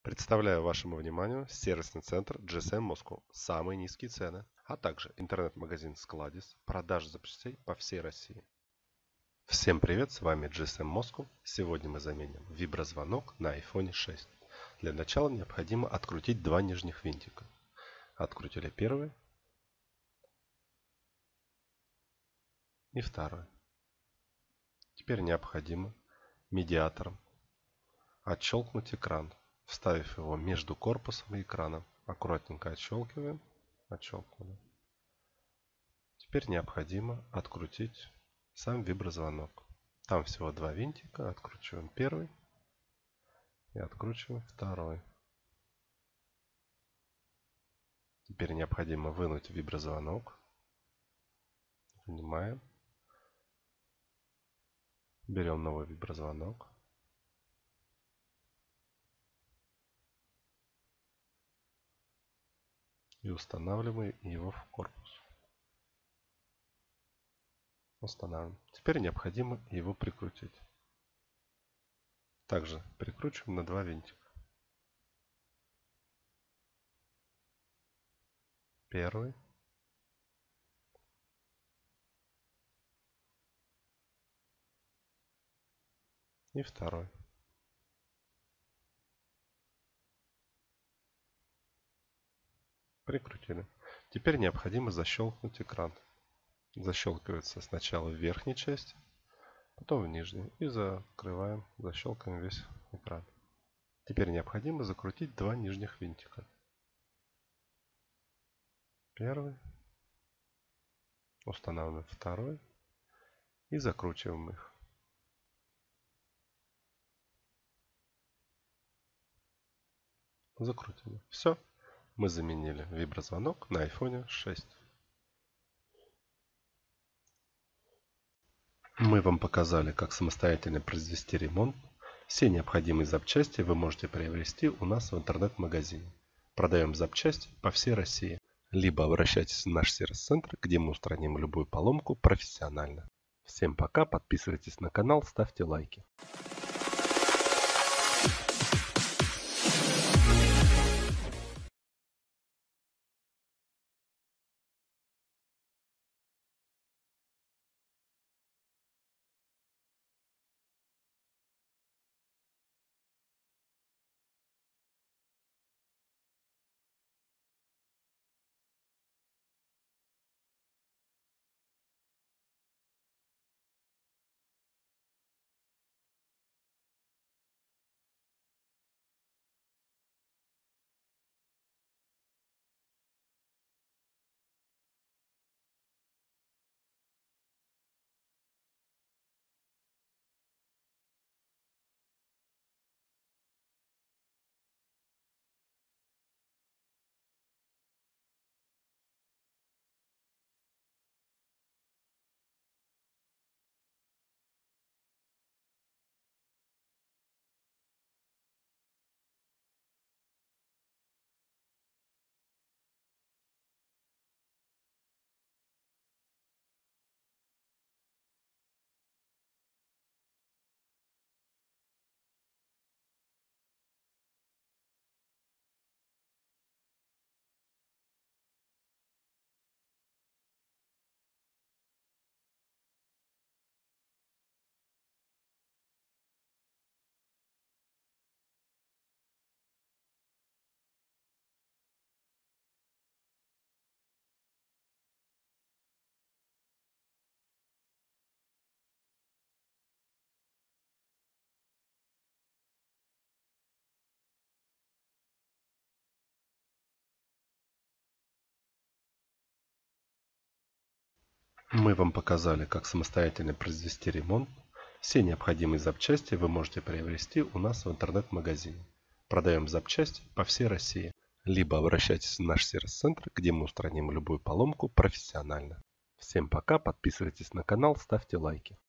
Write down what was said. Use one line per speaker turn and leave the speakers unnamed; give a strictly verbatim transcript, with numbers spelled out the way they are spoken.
Представляю вашему вниманию сервисный центр джи эс эм Moscow. Самые низкие цены, а также интернет-магазин Skladis, продажа запчастей по всей России. Всем привет, с вами джи эс эм Moscow. Сегодня мы заменим виброзвонок на айфон шесть. Для начала необходимо открутить два нижних винтика. Открутили первый и второй. Теперь необходимо медиатором отщелкнуть экран, вставив его между корпусом и экраном. Аккуратненько отщелкиваем. Отщелкнули. Теперь необходимо открутить сам виброзвонок. Там всего два винтика. Откручиваем первый и откручиваем второй. Теперь необходимо вынуть виброзвонок. Вынимаем. Берем новый виброзвонок. И устанавливаем его в корпус. Устанавливаем. Теперь необходимо его прикрутить. Также прикручиваем на два винтика. Первый. И второй. Прикрутили. Теперь необходимо защелкнуть экран. Защелкивается сначала в верхней части, потом в нижней. И закрываем, защелкиваем весь экран. Теперь необходимо закрутить два нижних винтика. Первый. Устанавливаем второй. И закручиваем их. Закрутили. Все. Мы заменили виброзвонок на айфон шесть. Мы вам показали, как самостоятельно произвести ремонт. Все необходимые запчасти вы можете приобрести у нас в интернет-магазине. Продаем запчасти по всей России. Либо обращайтесь в наш сервис-центр, где мы устраним любую поломку профессионально. Всем пока, подписывайтесь на канал, ставьте лайки. Мы вам показали, как самостоятельно произвести ремонт. Все необходимые запчасти вы можете приобрести у нас в интернет-магазине. Продаем запчасти по всей России. Либо обращайтесь в наш сервис-центр, где мы устраним любую поломку профессионально. Всем пока, подписывайтесь на канал, ставьте лайки.